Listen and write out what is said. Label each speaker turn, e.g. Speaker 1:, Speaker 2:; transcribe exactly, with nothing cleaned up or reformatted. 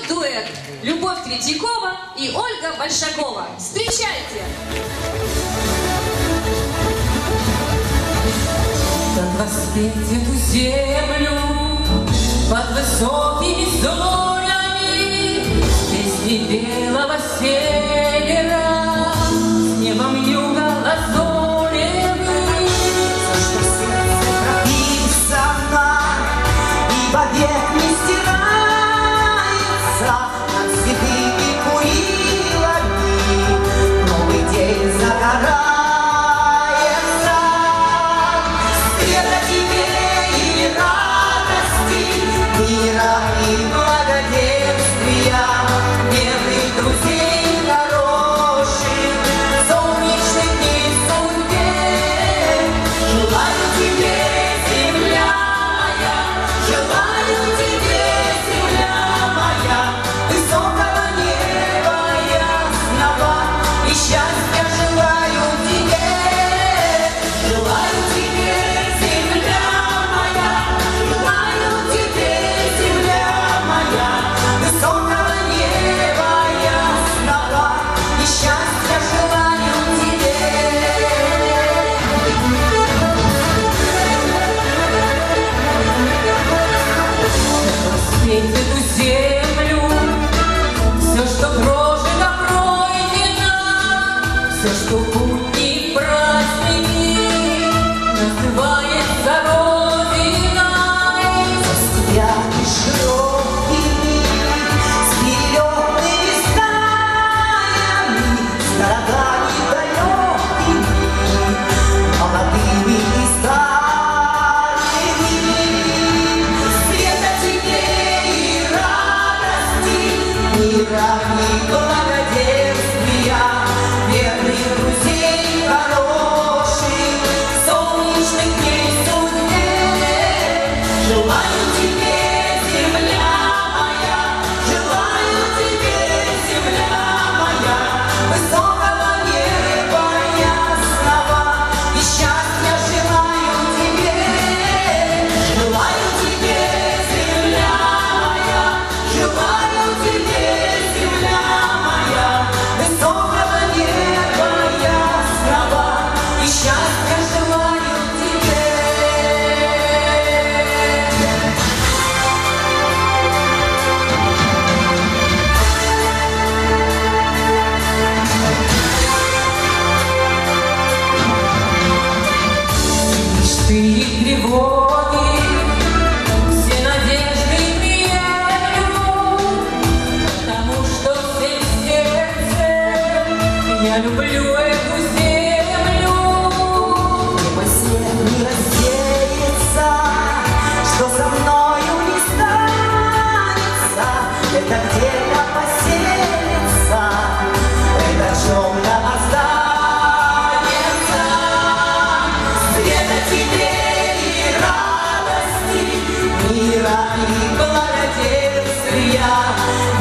Speaker 1: дуэт Любовь Третьякова и Ольга Большакова. Встречайте!
Speaker 2: Как воспеть эту землю под высокими зорями, песни белого севера с небом юга лазоревым.
Speaker 3: За что сердце прописано и вовек не стирается над седыми курилами, новый день загорается. Света тебе и радости, мира и благоденствия, верных друзей хороших, солнечных дней в судьбе. Желаю тебе, земля моя, желаю тебе, земля моя, высокого неба ясного, и счастья желаю тебе. Желаю тебе, земля моя, желаю тебе, земля моя, высокого неба ясного, и счастья желаю тебе.
Speaker 2: Воспеть эту землю, все, что прожито, пройдено, все, что путники, праздники, называется Родиной.
Speaker 3: Степи широкими, с перелетными стаями, с городами далекими, молодыми и старыми. Света тебе и радости, мира и благоденствия, верных друзей хороших, солнечных дней в судьбе. Желаю тебе, земля моя, желаю тебе, земля моя, высокого неба ясного, и счастья желаю тебе. Желаю тебе, земля моя, желаю тебе, земля моя, высокого неба ясного, и счастья желаю тебе.
Speaker 2: Мечты и тревоги, все надежды приемлю, потому что всем сердцем я люблю эту землю.
Speaker 3: Небо снег не рассеется, что со мною не станется, это где-то поселится, это в чем-то останется. Света тебе и радости, мира и благоденствия,